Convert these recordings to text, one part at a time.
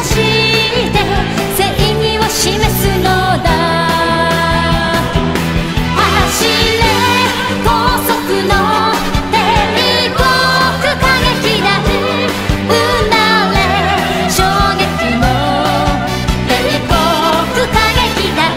して正義を示すのだ。走れ高速の帝国歌劇団、うなれ衝撃の帝国歌劇団。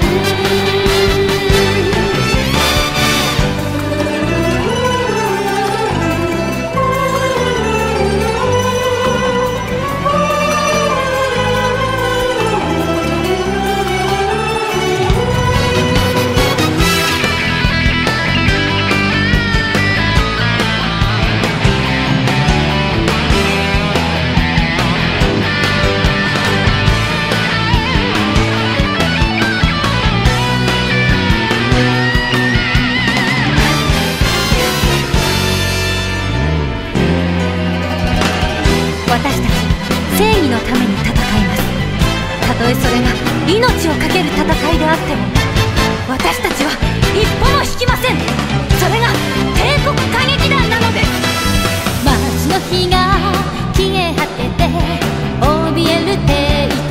私たち正義のために戦います。たとえそれが命を懸ける戦いであっても、私たちは一歩も引きません。それが帝国歌劇団なのです。街の火が消え果てて怯える帝